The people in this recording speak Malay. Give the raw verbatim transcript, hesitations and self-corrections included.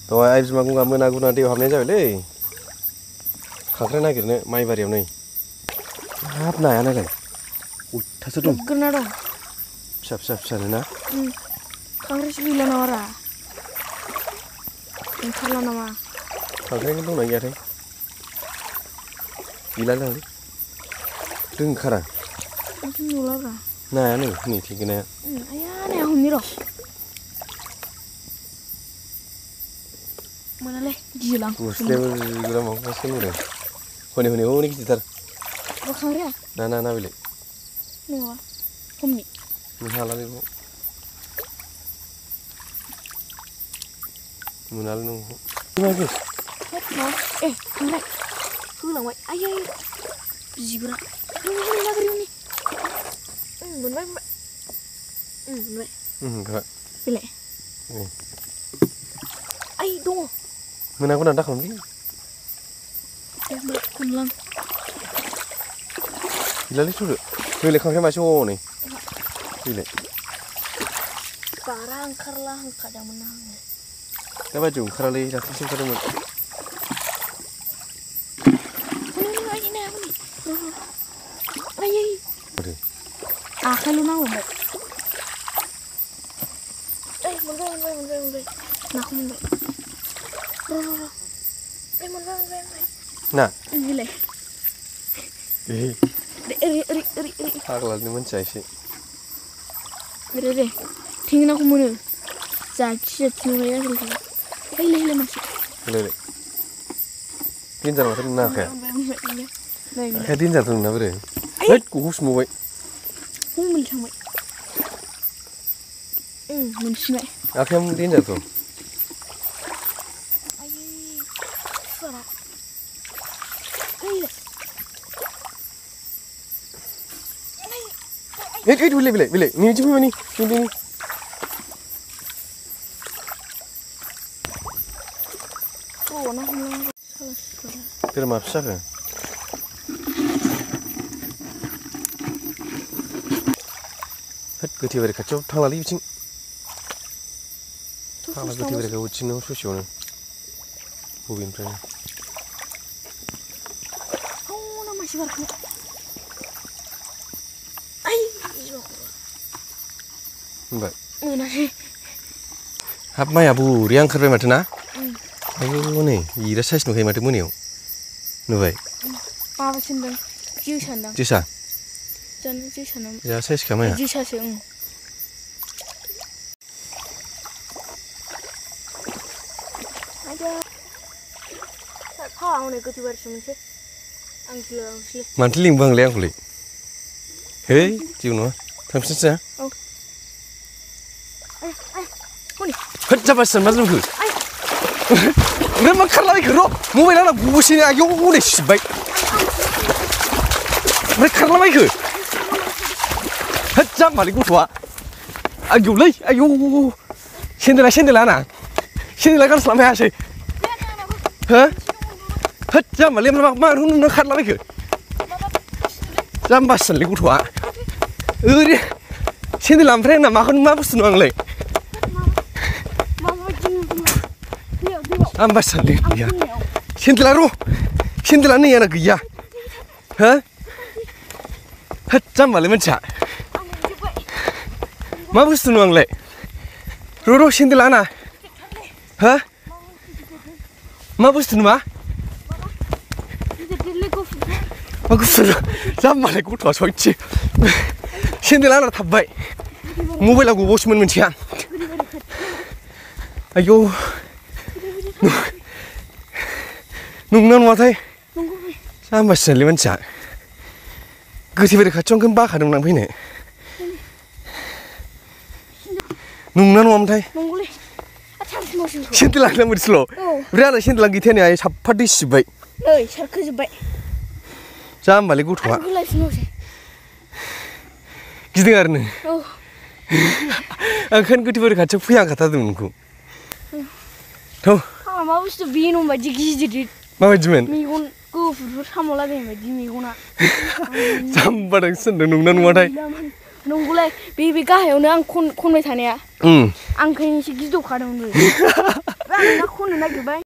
दहाय आइ बिमा गंगा मोना गुना दैयाव हाबनाय जाबायलै खांख्राइ नागिरनो माइ बारियाव नै हाब नाया नायलाय उथ्थासो दं गोना दं फिसा फिसा फिसानो ना खांख्राइसो गैला नामा रा ओंखारला नामा खांख्राइनि दंना गैयाथाय गैलादां रोंखारा नुला रा नाया नै नै थेंगोनाया आया नाया हमनि र' मोनालै गियोलां गुस्लायाबो गोरा माबासो नुदों हनै हनै हनै गिदिरथार खांख्राइया ना ना ना बेलाय नङा हमनि हाला बेखौ मोनालै नोंखौ ए खांख्राइ होलांबाय आयै बिगुरा मोनबाय मोनबाय मोनबाय मोनबाय बेलाय आइ दङ मोनागौ ना दाखालामलै हमलां गैलालै थुदो बेलाय खांख्राइ मासे हनै बेलाय बारा ओंखारला होनखादोंमोन आङो दा बायदियाव ओंखारालै दाख्लैसो ओंखारदोंमोन आयै आखाइल' नांगौमोन ओइ मोनबाय मोनबाय मोनबाय मोनबाय नाखौ मोनबाय र' र' र' ओइ मोनबाय मोनबाय मोनबाय ना बिलाय ओइ ओरै ओरै ओरै ओरै फाग्लानो मोनथिया एसे ओरै ओरै थेंगोनाखौ मोनो जाथि जाथि नुबाय आरोखि ओइलाय ओइलाय मासे ओइलाय देन्जार माथो नोंना आखाया आखाया देन्जारथ' नोंना बोरो हैद गखौ सोमावबाय हमलै थांबाय मोनफिनबाय आखाया देन्जारथ' आयै सुवारा ओइलाय Wait, wait, wait, wait, wait. Ni cuma ni, ni ni. Oh, nak hilang. Terima kasih ke? Hei, gede bereka kacau, thang lali bicing. Thang lali gede bereka bicing no, susah ni. Bubin pernah. Oh, nama siapa? Baik. Mana sih? Hab maya bu, riang kerja macam na? Ayo ni, ira size nu kayak macam mana yo? Nu baik. Apa sendang? Jus sendang. Jusa? Jangan jus sendang. Ya size kamu ya? Jus sih. Ada. Kau awak ni kau baru semua sih. Angkil angkil. Manteling bang liang kulit. Hei, cium no? Tampak sih. Oh. Ayah, ayah, mana? Kerja pasal macam tu. Udah makan lagi kerok. Mobile anak busi ni ayo udah sebaik. Mereka lagi ke? Kerja balik gua. Ayo lagi, ayo. Sendela sendela na. Sendela kan selama hari. Hah? Kerja balik mana mak marun nak kerja lagi ke? Jam pasal lagi gua. Uri. Sendela ampreng na makan mak pun senang lagi. Ambas sendiri ya. Sendiri lalu, sendiri ni anak gaya. Hah? Hah, jam malam macam. Mabus tu nuang le. Roro sendiri lana. Hah? Mabus tu nuang? Mabus tu. Jam malam aku tuas hoci. Sendiri lana thabai. Mobile aku bos men macam. Ayo. Nungnan watai. Sama sekali macam. Gede bereka congkem bakar nungnan ini. Nungnan watai. Nunggulah. Sentilah nama dislo. Berada sentilah kita ni ayah cepat disibay. Eh, cerita sebay. Sama balik utua. Nunggulah semua sih. Kita karena. Oh. Akan gede bereka cok yang kata tu nunggu. Tuh. Mabus tu bingung baca gizi. Mama cuman. Migun ku fur sama lagi baca miguna. Sampai sendiri nungnan watai. Nunggulah bibi kah ya, orang kon kon macam ni ya. Hmm. Angkanya sih gitu kadang tu. Orang nak kon Kamu nak naik ke bay?